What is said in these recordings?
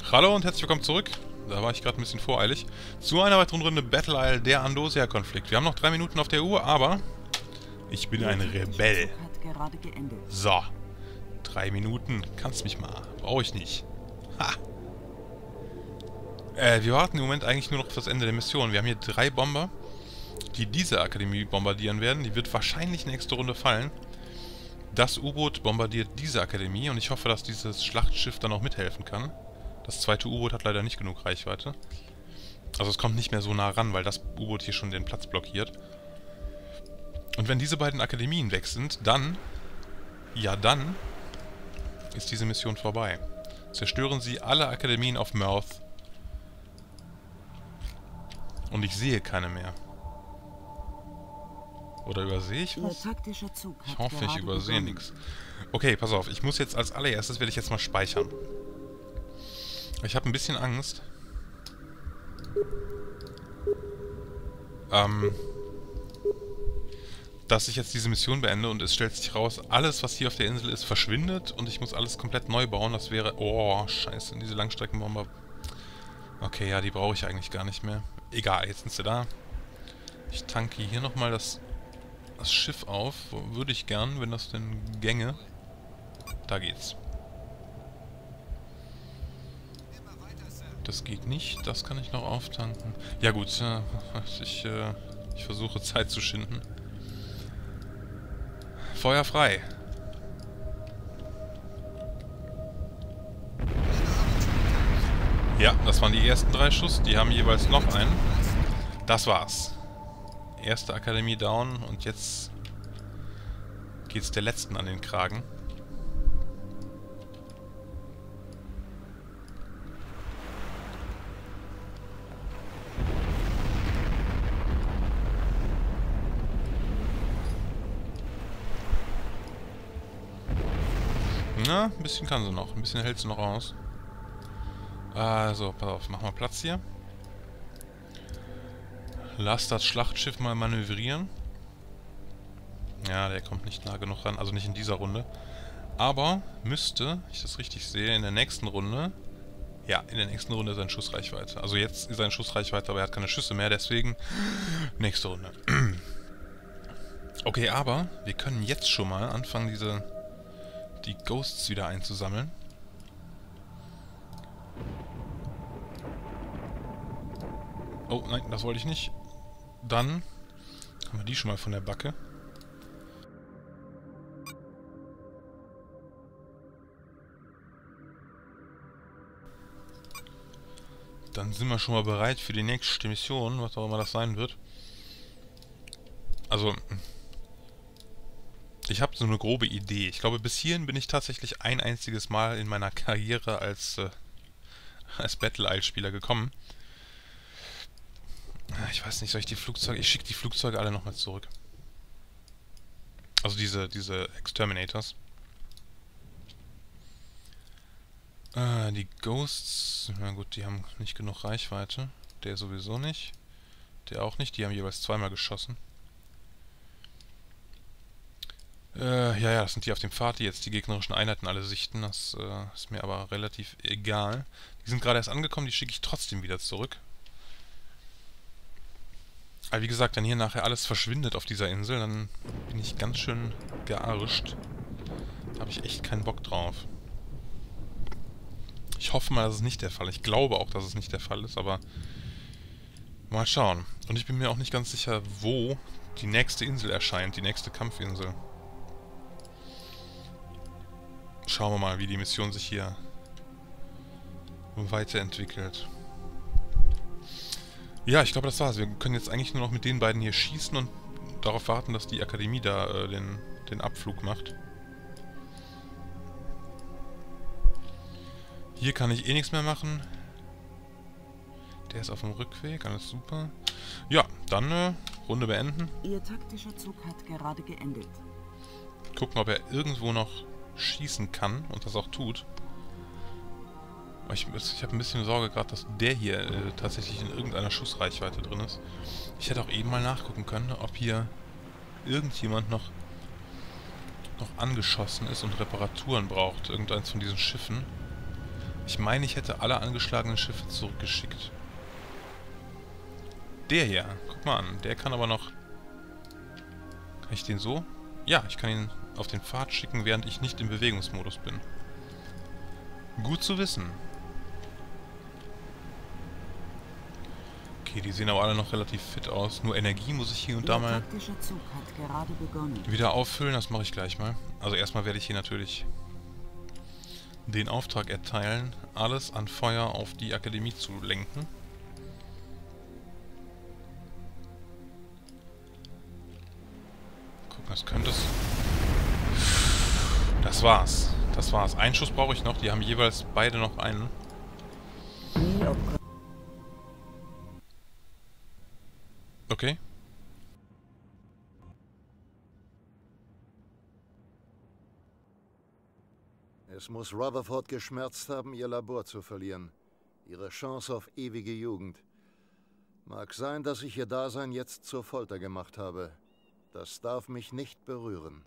Hallo und herzlich willkommen zurück. Da war ich gerade ein bisschen voreilig. Zu einer weiteren Runde Battle Isle, der Andosia-Konflikt. Wir haben noch 3 Minuten auf der Uhr, aber ich bin ein Rebell. So. 3 Minuten. Kannst mich mal. Brauche ich nicht. Ha. Wir warten im Moment eigentlich nur noch auf das Ende der Mission. Wir haben hier 3 Bomber, die diese Akademie bombardieren werden. Die wird wahrscheinlich nächste Runde fallen. Das U-Boot bombardiert diese Akademie und ich hoffe, dass dieses Schlachtschiff dann auch mithelfen kann. Das zweite U-Boot hat leider nicht genug Reichweite. Also es kommt nicht mehr so nah ran, weil das U-Boot hier schon den Platz blockiert. Und wenn diese beiden Akademien weg sind, dann... Ja, dann ist diese Mission vorbei. Zerstören Sie alle Akademien auf Mouth. Und ich sehe keine mehr. Oder übersehe ich was? Ich hoffe, ich übersehe nichts. Okay, pass auf. Ich muss jetzt als allererstes, werde ich jetzt mal speichern. Ich habe ein bisschen Angst. Dass ich jetzt diese Mission beende und es stellt sich raus, alles, was hier auf der Insel ist, verschwindet und ich muss alles komplett neu bauen. Das wäre... Oh, scheiße, diese Langstreckenbomber. Okay, ja, die brauche ich eigentlich gar nicht mehr. Egal, jetzt sind sie da. Ich tanke hier nochmal das Schiff auf. Würde ich gern, wenn das denn gänge. Da geht's. Das geht nicht. Das kann ich noch auftanken. Ja gut, ich versuche Zeit zu schinden. Feuer frei. Ja, das waren die ersten 3 Schuss. Die haben jeweils noch einen. Das war's. Erste Akademie down und jetzt geht's der letzten an den Kragen. Na, ein bisschen kann sie noch. Ein bisschen hält sie noch aus. Also, pass auf, mach mal Platz hier. Lass das Schlachtschiff mal manövrieren. Ja, der kommt nicht nah genug ran. Also nicht in dieser Runde. Aber müsste, wenn ich das richtig sehe, in der nächsten Runde... Ja, in der nächsten Runde ist sein Schussreichweite. Also jetzt ist sein Schussreichweite, aber er hat keine Schüsse mehr. Deswegen nächste Runde. Okay, aber wir können jetzt schon mal anfangen, die Ghosts wieder einzusammeln. Oh, nein, das wollte ich nicht. Dann haben wir die schon mal von der Backe. Dann sind wir schon mal bereit für die nächste Mission, was auch immer das sein wird. Also... Ich habe so eine grobe Idee. Ich glaube, bis hierhin bin ich tatsächlich ein einziges Mal in meiner Karriere als Battle Isle-Spieler gekommen. Ich weiß nicht, soll ich die Flugzeuge... Ich schicke die Flugzeuge alle nochmal zurück. Also diese Exterminators. Die Ghosts... Na gut, die haben nicht genug Reichweite. Der sowieso nicht. Der auch nicht. Die haben jeweils zweimal geschossen. Ja, das sind die auf dem Pfad, die jetzt die gegnerischen Einheiten alle sichten. Das ist mir aber relativ egal. Die sind gerade erst angekommen, die schicke ich trotzdem wieder zurück. Aber wie gesagt, wenn hier nachher alles verschwindet auf dieser Insel, dann bin ich ganz schön gearscht. Da habe ich echt keinen Bock drauf. Ich hoffe mal, das ist nicht der Fall. Ich glaube auch, dass es nicht der Fall ist, aber mal schauen. Und ich bin mir auch nicht ganz sicher, wo die nächste Insel erscheint, die nächste Kampfinsel. Schauen wir mal, wie die Mission sich hier weiterentwickelt. Ja, ich glaube, das war's. Wir können jetzt eigentlich nur noch mit den beiden hier schießen und darauf warten, dass die Akademie da den Abflug macht. Hier kann ich eh nichts mehr machen. Der ist auf dem Rückweg, alles super. Ja, dann Runde beenden. Ihr taktischer Zug hat gerade geendet. Gucken, ob er irgendwo noch schießen kann und das auch tut. Ich habe ein bisschen Sorge gerade, dass der hier tatsächlich in irgendeiner Schussreichweite drin ist. Ich hätte auch eben mal nachgucken können, ob hier irgendjemand noch angeschossen ist und Reparaturen braucht. Irgendeins von diesen Schiffen. Ich meine, ich hätte alle angeschlagenen Schiffe zurückgeschickt. Der hier, guck mal an, der kann aber noch... Kann ich den so? Ja, ich kann ihn auf den Pfad schicken, während ich nicht im Bewegungsmodus bin. Gut zu wissen. Okay, die sehen aber alle noch relativ fit aus. Nur Energie muss ich hier und da mal taktischer Zug hat gerade begonnen. wieder auffüllen. Das mache ich gleich mal. Also erstmal werde ich hier natürlich den Auftrag erteilen, alles an Feuer auf die Akademie zu lenken. Gucken, was könnte es... Das war's. Das war's. Einen Schuss brauche ich noch. Die haben jeweils beide noch einen. Okay. Es muss Rutherford geschmerzt haben, ihr Labor zu verlieren. Ihre Chance auf ewige Jugend. Mag sein, dass ich ihr Dasein jetzt zur Folter gemacht habe. Das darf mich nicht berühren.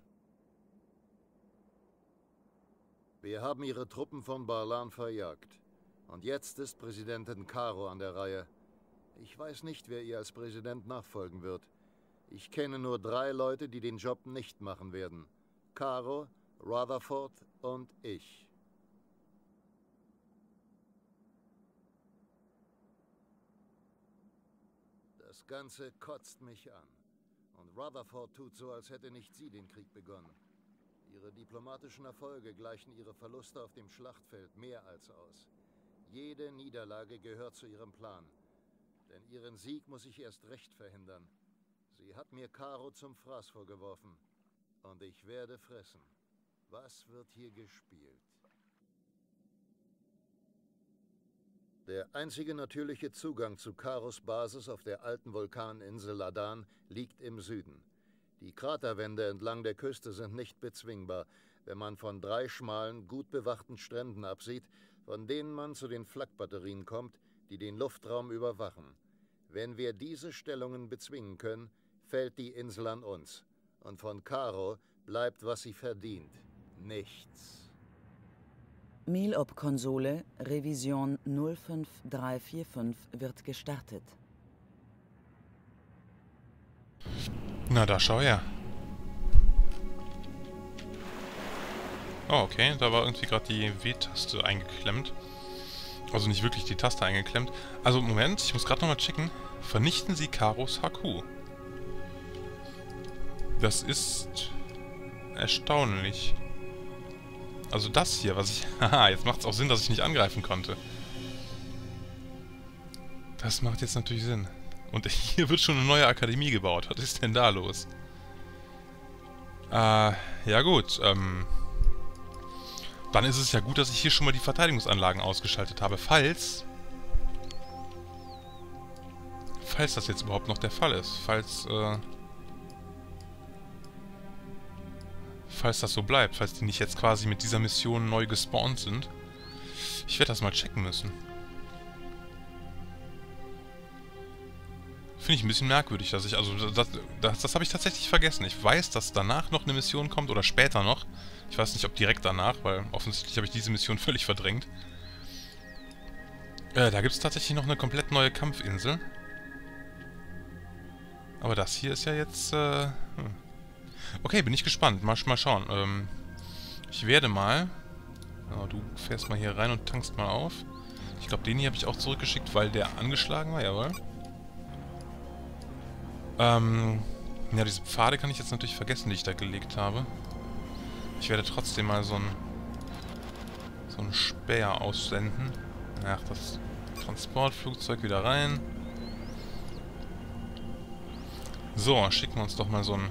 Wir haben ihre Truppen von Barlan verjagt. Und jetzt ist Präsidentin Caro an der Reihe. Ich weiß nicht, wer ihr als Präsident nachfolgen wird. Ich kenne nur 3 Leute, die den Job nicht machen werden. Caro, Rutherford und ich. Das Ganze kotzt mich an. Und Rutherford tut so, als hätte nicht sie den Krieg begonnen. Ihre diplomatischen Erfolge gleichen ihre Verluste auf dem Schlachtfeld mehr als aus. Jede Niederlage gehört zu ihrem Plan. Denn ihren Sieg muss ich erst recht verhindern. Sie hat mir Caro zum Fraß vorgeworfen. Und ich werde fressen. Was wird hier gespielt? Der einzige natürliche Zugang zu Caros Basis auf der alten Vulkaninsel Ladan liegt im Süden. Die Kraterwände entlang der Küste sind nicht bezwingbar, wenn man von 3 schmalen, gut bewachten Stränden absieht, von denen man zu den Flakbatterien kommt, die den Luftraum überwachen. Wenn wir diese Stellungen bezwingen können, fällt die Insel an uns. Und von Caro bleibt, was sie verdient. Nichts. Milop-Konsole, Revision 05345 wird gestartet. Na, da schau her. Oh, okay. Da war irgendwie gerade die W-Taste eingeklemmt. Also nicht wirklich die Taste eingeklemmt. Also, Moment. Ich muss gerade nochmal checken. Vernichten Sie Caros HQ. Das ist... erstaunlich. Also das hier, was ich... Haha, jetzt macht es auch Sinn, dass ich nicht angreifen konnte. Das macht jetzt natürlich Sinn. Und hier wird schon eine neue Akademie gebaut. Was ist denn da los? Ja gut, dann ist es ja gut, dass ich hier schon mal die Verteidigungsanlagen ausgeschaltet habe, falls das jetzt überhaupt noch der Fall ist. Falls das so bleibt, falls die nicht jetzt quasi mit dieser Mission neu gespawnt sind. Ich werde das mal checken müssen. Finde ich ein bisschen merkwürdig, dass ich, also das habe ich tatsächlich vergessen. Ich weiß, dass danach noch eine Mission kommt oder später noch. Ich weiß nicht, ob direkt danach, weil offensichtlich habe ich diese Mission völlig verdrängt. Da gibt es tatsächlich noch eine komplett neue Kampfinsel. Aber das hier ist ja jetzt, Okay, bin ich gespannt. Mal schauen. Ich werde mal... Oh, du fährst mal hier rein und tankst mal auf. Ich glaube, den hier habe ich auch zurückgeschickt, weil der angeschlagen war, jawohl. Ja, diese Pfade kann ich jetzt natürlich vergessen, die ich da gelegt habe. Ich werde trotzdem mal so ein Späher aussenden. Ach, das Transportflugzeug wieder rein. So, schicken wir uns doch mal so einen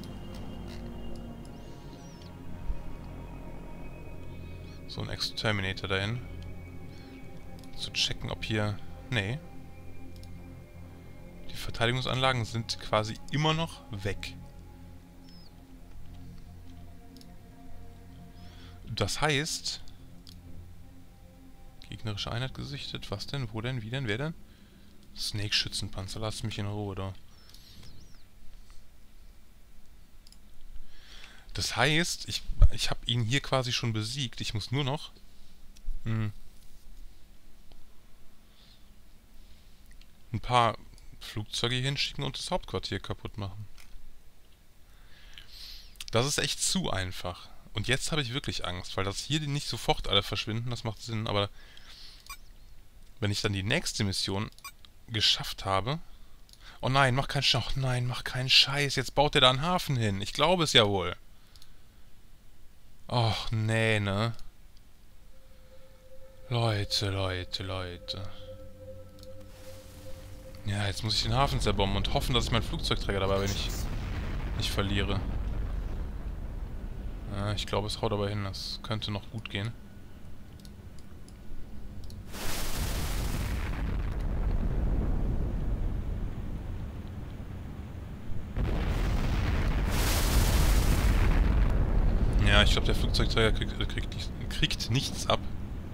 Exterminator dahin. Zu checken, ob hier... Nee. Die Verteidigungsanlagen sind quasi immer noch weg. Das heißt... Gegnerische Einheit gesichtet. Was denn? Wo denn? Wie denn? Wer denn? Snake-Schützenpanzer. Lasst mich in Ruhe da. Das heißt, ich habe ihn hier quasi schon besiegt. Ich muss nur noch... paar Flugzeuge hier hinschicken und das Hauptquartier kaputt machen. Das ist echt zu einfach. Und jetzt habe ich wirklich Angst, weil das hier nicht sofort alle verschwinden, das macht Sinn, aber wenn ich dann die nächste Mission geschafft habe... Oh nein, mach keinen Scheiß. Oh nein, mach keinen Scheiß. Jetzt baut er da einen Hafen hin. Ich glaube es ja wohl. Och, nee, ne? Leute. Ja, jetzt muss ich den Hafen zerbomben und hoffen, dass ich meinen Flugzeugträger dabei nicht verliere. Ja, ich glaube, es haut aber hin. Das könnte noch gut gehen. Ja, ich glaube, der Flugzeugträger kriegt nichts ab.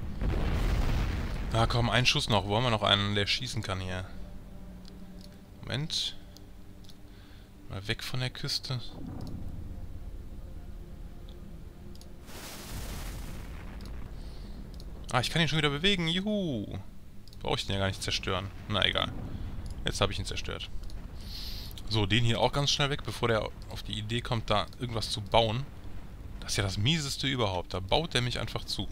Ah, komm, einen Schuss noch. Wollen wir noch einen, der schießen kann hier? Moment. Mal weg von der Küste. Ah, ich kann ihn schon wieder bewegen. Juhu. Brauche ich den ja gar nicht zerstören. Na, egal. Jetzt habe ich ihn zerstört. So, den hier auch ganz schnell weg, bevor der auf die Idee kommt, da irgendwas zu bauen. Das ist ja das Mieseste überhaupt. Da baut der mich einfach zu.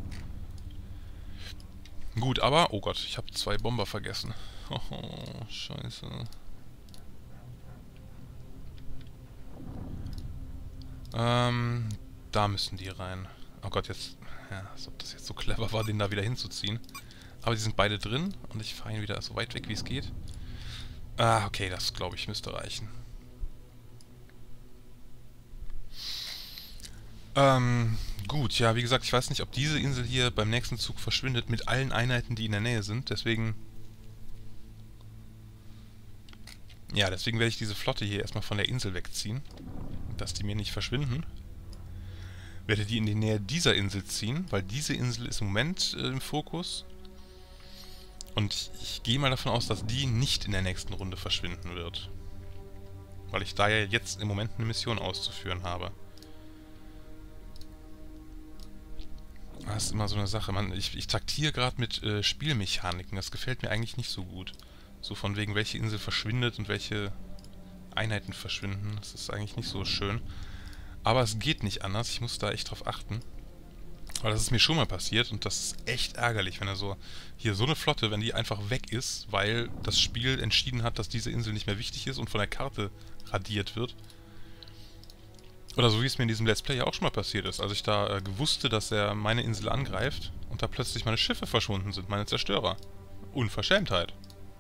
Gut, aber... Oh Gott, ich habe 2 Bomber vergessen. Oh, scheiße. Da müssen die rein. Oh Gott, jetzt... Ja, als ob das jetzt so clever war, den da wieder hinzuziehen. Aber die sind beide drin und ich fahre ihn wieder so weit weg, wie es geht. Ah, okay, das glaube ich müsste reichen. Gut, ja, wie gesagt, ich weiß nicht, ob diese Insel hier beim nächsten Zug verschwindet mit allen Einheiten, die in der Nähe sind. Deswegen... Ja, deswegen werde ich diese Flotte hier erstmal von der Insel wegziehen. Dass die mir nicht verschwinden. Werde die in die Nähe dieser Insel ziehen, weil diese Insel ist im Moment im Fokus. Und ich gehe mal davon aus, dass die nicht in der nächsten Runde verschwinden wird. Weil ich da ja jetzt im Moment eine Mission auszuführen habe. Das ist immer so eine Sache. Ich taktiere gerade mit Spielmechaniken. Das gefällt mir eigentlich nicht so gut. So von wegen, welche Insel verschwindet und welche Einheiten verschwinden. Das ist eigentlich nicht so schön. Aber es geht nicht anders. Ich muss da echt drauf achten. Weil das ist mir schon mal passiert und das ist echt ärgerlich, wenn er so... Hier, so eine Flotte, wenn die einfach weg ist, weil das Spiel entschieden hat, dass diese Insel nicht mehr wichtig ist und von der Karte radiert wird. Oder so wie es mir in diesem Let's Play ja auch schon mal passiert ist, als ich da wusste, dass er meine Insel angreift und da plötzlich meine Schiffe verschwunden sind, meine Zerstörer. Unverschämtheit.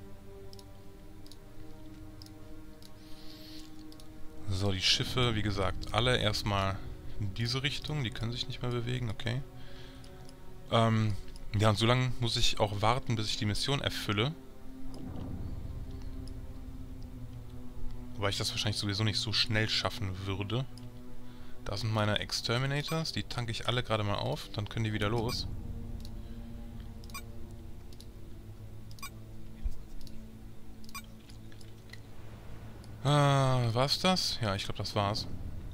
So, die Schiffe, wie gesagt, alle erstmal in diese Richtung. Die können sich nicht mehr bewegen, okay. Ja, und so lange muss ich auch warten, bis ich die Mission erfülle. Wobei ich das wahrscheinlich sowieso nicht so schnell schaffen würde. Da sind meine Exterminators, die tanke ich alle gerade mal auf, dann können die wieder los. War's das? Ja, ich glaube, das war's.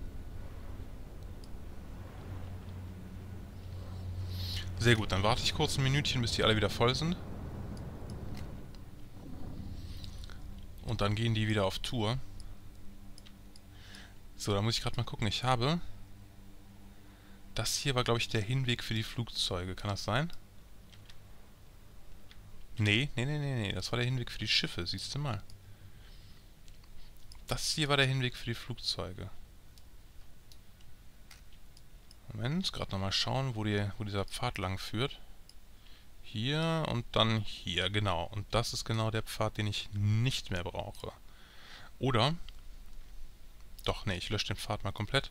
Sehr gut, dann warte ich kurz ein Minütchen, bis die alle wieder voll sind. Und dann gehen die wieder auf Tour. So, da muss ich gerade mal gucken. Ich habe... Das hier war, glaube ich, der Hinweg für die Flugzeuge. Kann das sein? Nee. Das war der Hinweg für die Schiffe. Siehst du mal. Das hier war der Hinweg für die Flugzeuge. Moment, gerade nochmal schauen, wo dieser Pfad lang führt. Hier und dann hier, genau. Und das ist genau der Pfad, den ich nicht mehr brauche. Oder... Doch, nee, ich lösche den Pfad mal komplett.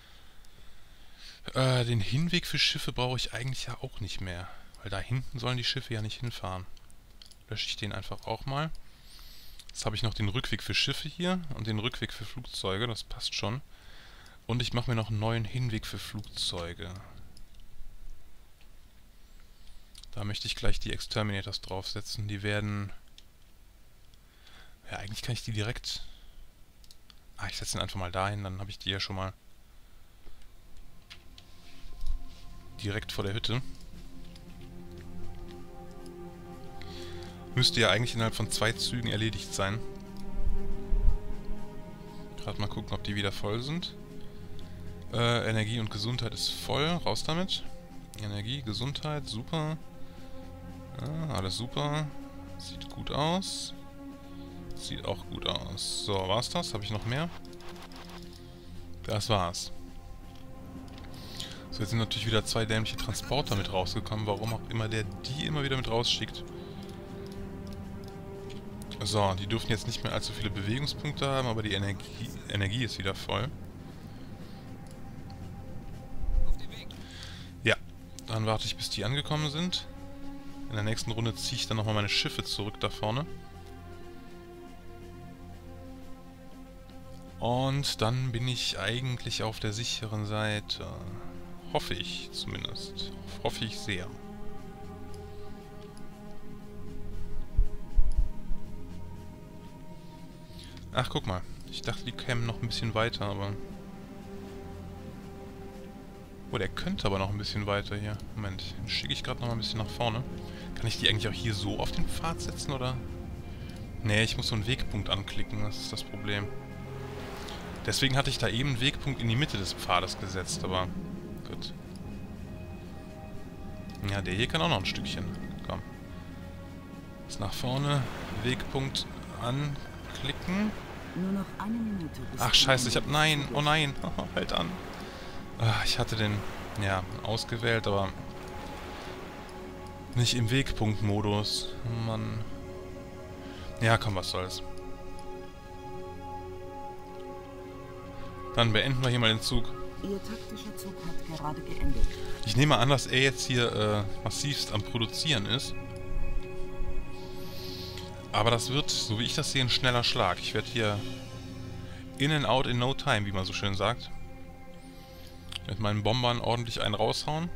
Den Hinweg für Schiffe brauche ich eigentlich ja auch nicht mehr. Weil da hinten sollen die Schiffe ja nicht hinfahren. Lösche ich den einfach auch mal. Jetzt habe ich noch den Rückweg für Schiffe hier und den Rückweg für Flugzeuge, das passt schon. Und ich mache mir noch einen neuen Hinweg für Flugzeuge. Da möchte ich gleich die Exterminators draufsetzen. Die werden... Ja, eigentlich kann ich die direkt... Ah, ich setze ihn einfach mal dahin, dann habe ich die ja schon mal direkt vor der Hütte. Müsste ja eigentlich innerhalb von 2 Zügen erledigt sein. Gerade mal gucken, ob die wieder voll sind. Energie und Gesundheit ist voll. Raus damit. Energie, Gesundheit, super. Ja, alles super. Sieht gut aus. Sieht auch gut aus. So, war's das? Habe ich noch mehr? Das war's. So, jetzt sind natürlich wieder 2 dämliche Transporter mit rausgekommen. Warum auch immer der die immer wieder mit rausschickt. So, die dürfen jetzt nicht mehr allzu viele Bewegungspunkte haben, aber die Energie ist wieder voll. Ja, dann warte ich, bis die angekommen sind. In der nächsten Runde ziehe ich dann nochmal meine Schiffe zurück da vorne. Und dann bin ich eigentlich auf der sicheren Seite. Hoffe ich zumindest. Hoffe ich sehr. Ach, guck mal. Ich dachte, die kämen noch ein bisschen weiter, aber... Oh, der könnte aber noch ein bisschen weiter hier. Moment, den schicke ich gerade noch mal ein bisschen nach vorne. Kann ich die eigentlich auch hier so auf den Pfad setzen, oder? Nee, ich muss so einen Wegpunkt anklicken, das ist das Problem. Deswegen hatte ich da eben einen Wegpunkt in die Mitte des Pfades gesetzt, aber... Gut. Ja, der hier kann auch noch ein Stückchen. Komm. Jetzt nach vorne. Wegpunkt anklicken. Nur noch eine Minute. Ach, scheiße, ich hab... Nein! Oh nein! Halt an! Ach, ich hatte den... Ja, ausgewählt, aber... Nicht im Wegpunktmodus. Mann. Ja, komm, was soll's. Dann beenden wir hier mal den Zug. Ihr taktischer Zug hat gerade geendet. Ich nehme an, dass er jetzt hier massivst am Produzieren ist. Aber das wird, so wie ich das sehe, ein schneller Schlag. Ich werde hier in and out in no time, wie man so schön sagt. Mit meinen Bombern ordentlich einen raushauen.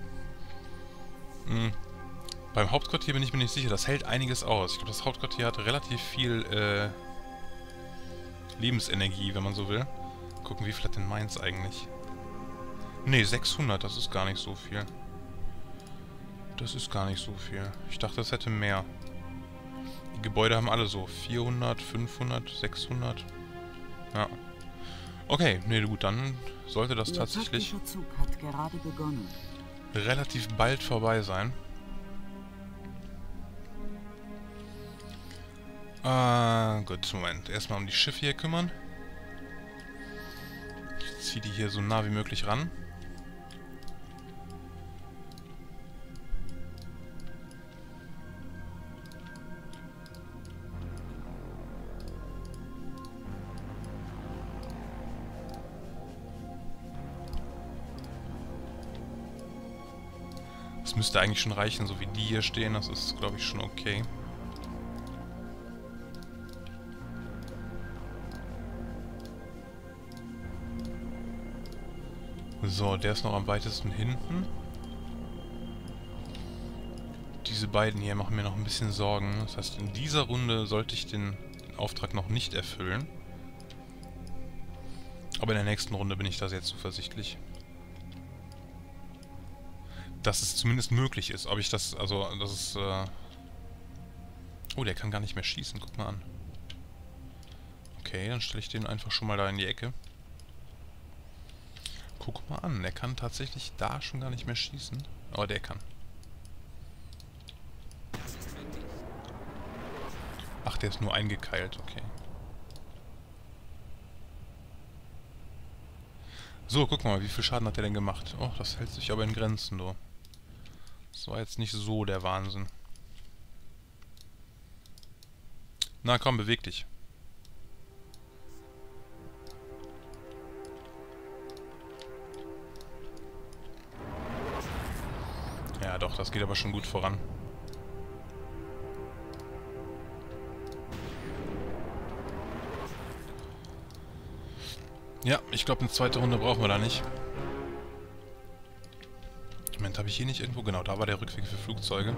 Beim Hauptquartier bin ich mir nicht sicher. Das hält einiges aus. Ich glaube, das Hauptquartier hat relativ viel Lebensenergie, wenn man so will. Gucken, wie viel hat denn meins eigentlich? Ne, 600, das ist gar nicht so viel. Das ist gar nicht so viel. Ich dachte, das hätte mehr. Die Gebäude haben alle so 400, 500, 600. Ja. Okay, ne gut, dann sollte das tatsächlich Ihr Zug hat gerade begonnen. Relativ bald vorbei sein. Gut, Moment. Erstmal um die Schiffe hier kümmern. Ich ziehe die hier so nah wie möglich ran. Das müsste eigentlich schon reichen, so wie die hier stehen. Das ist, glaube ich, schon okay. So, der ist noch am weitesten hinten. Diese beiden hier machen mir noch ein bisschen Sorgen. Das heißt, in dieser Runde sollte ich den Auftrag noch nicht erfüllen. Aber in der nächsten Runde bin ich da sehr zuversichtlich. Dass es zumindest möglich ist. Ob ich das, also, das ist, Oh, der kann gar nicht mehr schießen. Guck mal an. Okay, dann stelle ich den einfach schon mal da in die Ecke. Guck mal an, der kann tatsächlich da schon gar nicht mehr schießen. Aber der kann. Ach, der ist nur eingekeilt, okay. So, guck mal, wie viel Schaden hat der denn gemacht? Oh, das hält sich aber in Grenzen, du. Das war jetzt nicht so der Wahnsinn. Na komm, beweg dich. Ja doch, das geht aber schon gut voran. Ja, ich glaube, eine zweite Runde brauchen wir da nicht. Moment, habe ich hier nicht irgendwo... Genau, da war der Rückweg für Flugzeuge.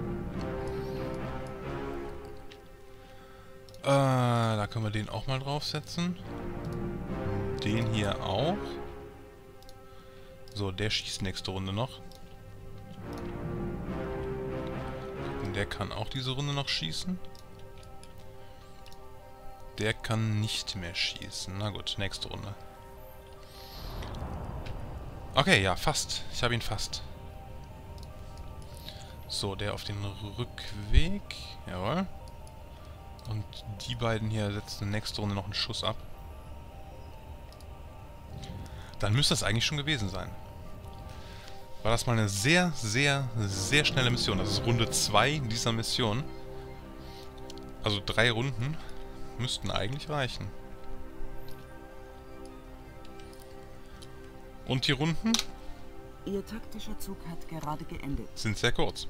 Da können wir den auch mal draufsetzen. Den hier auch. So, der schießt nächste Runde noch. Der kann auch diese Runde noch schießen. Der kann nicht mehr schießen. Na gut, nächste Runde. Okay, ja, fast. Ich habe ihn fast. So, der auf den Rückweg. Jawohl. Und die beiden hier setzen nächste Runde noch einen Schuss ab. Dann müsste das eigentlich schon gewesen sein. War das mal eine sehr, sehr, sehr schnelle Mission. Das ist Runde 2 dieser Mission. Also 3 Runden müssten eigentlich reichen. Und die Runden Ihr taktischer Zug hat gerade geendet. sind sehr kurz.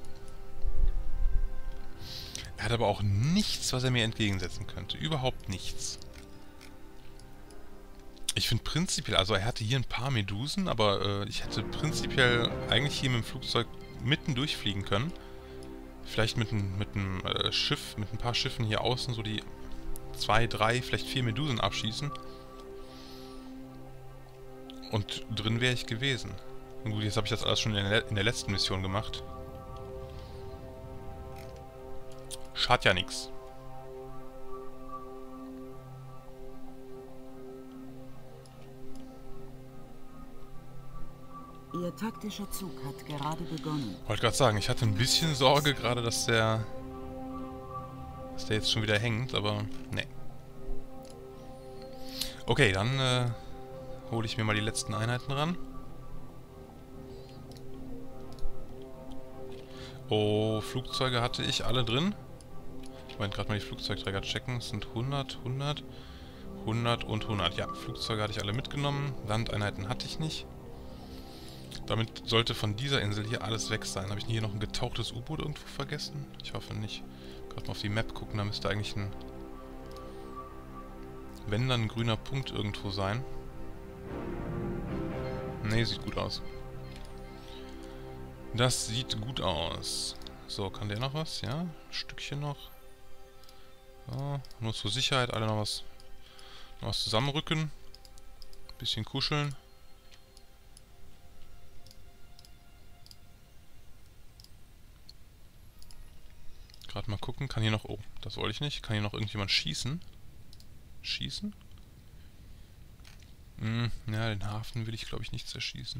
Er hat aber auch nichts, was er mir entgegensetzen könnte. Überhaupt nichts. Ich finde prinzipiell, also er hatte hier ein paar Medusen, aber ich hätte prinzipiell eigentlich hier mit dem Flugzeug mitten durchfliegen können. Vielleicht mit einem Schiff, mit ein paar Schiffen hier außen so die 2, 3, vielleicht 4 Medusen abschießen. Und drin wäre ich gewesen. Und gut, jetzt habe ich das alles schon in der letzten Mission gemacht. Schadet ja nichts. Ihr taktischer Zug hat gerade begonnen. Wollte gerade sagen, ich hatte ein bisschen Sorge gerade, dass der jetzt schon wieder hängt, aber ne. Okay, dann hole ich mir mal die letzten Einheiten ran. Oh, Flugzeuge hatte ich alle drin. Ich wollte gerade mal die Flugzeugträger checken. Es sind 100, 100, 100 und 100. Ja, Flugzeuge hatte ich alle mitgenommen. Landeinheiten hatte ich nicht. Damit sollte von dieser Insel hier alles weg sein. Habe ich hier noch ein getauchtes U-Boot irgendwo vergessen? Ich hoffe nicht. Gerade mal auf die Map gucken, da müsste eigentlich ein... Wenn, dann ein grüner Punkt irgendwo sein. Ne, sieht gut aus. Das sieht gut aus. So, kann der noch was? Ja, ein Stückchen noch. So, nur zur Sicherheit alle noch was zusammenrücken. Bisschen kuscheln. Gerade mal gucken, kann hier noch... Oh, das wollte ich nicht. Kann hier noch irgendjemand schießen? Schießen? Ja, den Hafen will ich, glaube ich, nicht zerschießen.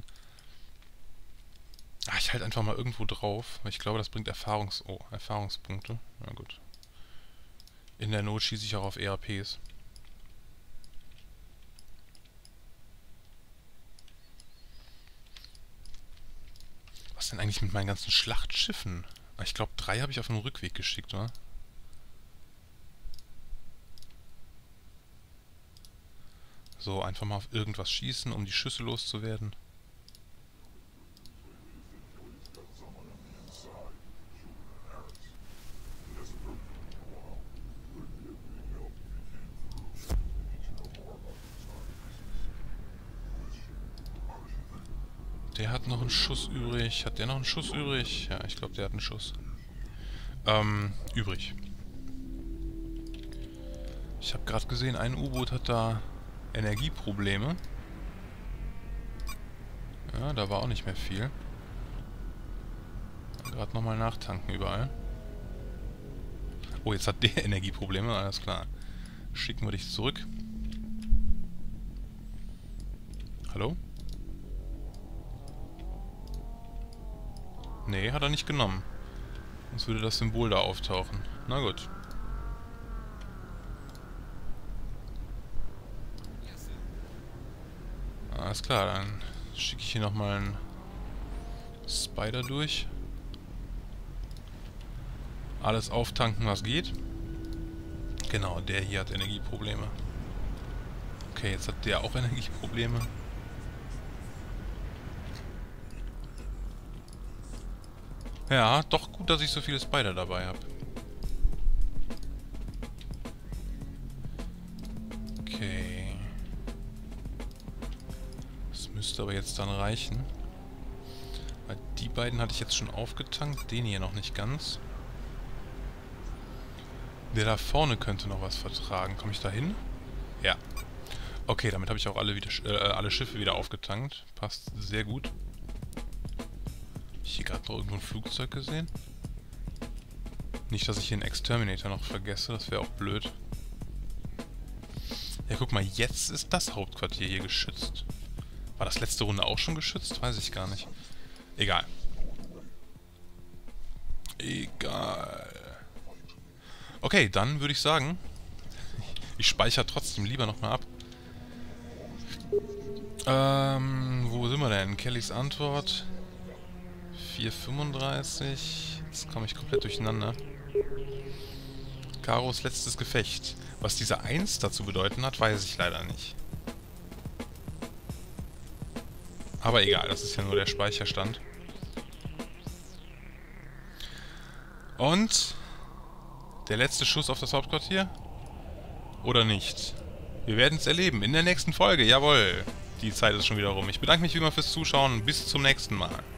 Ah, ich halte einfach mal irgendwo drauf, weil ich glaube, das bringt Erfahrungspunkte. Na gut. In der Not schieße ich auch auf ERPs. Was denn eigentlich mit meinen ganzen Schlachtschiffen? Ich glaube, 3 habe ich auf den Rückweg geschickt, oder? So, einfach mal auf irgendwas schießen, um die Schüsse loszuwerden. Der hat noch einen Schuss übrig. Hat der noch einen Schuss übrig? Ja, ich glaube, der hat einen Schuss. Übrig. Ich habe gerade gesehen, ein U-Boot hat da Energieprobleme. Ja, da war auch nicht mehr viel. Gerade nochmal nachtanken überall. Oh, jetzt hat der Energieprobleme, alles klar. Schicken wir dich zurück. Hallo? Nee, hat er nicht genommen. Sonst würde das Symbol da auftauchen. Na gut. Alles klar, dann schicke ich hier nochmal einen Spider durch. Alles auftanken, was geht. Genau, der hier hat Energieprobleme. Okay, jetzt hat der auch Energieprobleme. Ja, doch gut, dass ich so viele Spider dabei habe. Okay. Das müsste aber jetzt dann reichen. Weil die beiden hatte ich jetzt schon aufgetankt, den hier noch nicht ganz. Der da vorne könnte noch was vertragen. Komme ich da hin? Ja. Okay, damit habe ich auch alle Schiffe wieder aufgetankt. Passt sehr gut. Hier gerade noch irgendwo ein Flugzeug gesehen? Nicht, dass ich hier einen Exterminator noch vergesse, das wäre auch blöd. Ja, guck mal, jetzt ist das Hauptquartier hier geschützt. War das letzte Runde auch schon geschützt? Weiß ich gar nicht. Egal. Egal. Okay, dann würde ich sagen, ich speichere trotzdem lieber nochmal ab. Wo sind wir denn? Kellys Antwort. 4:35. Jetzt komme ich komplett durcheinander. Karos letztes Gefecht. Was diese 1 dazu bedeuten hat, weiß ich leider nicht. Aber egal, das ist ja nur der Speicherstand. Und der letzte Schuss auf das Hauptquartier? Oder nicht? Wir werden es erleben in der nächsten Folge. Jawohl, die Zeit ist schon wieder rum. Ich bedanke mich wie immer fürs Zuschauen. Bis zum nächsten Mal.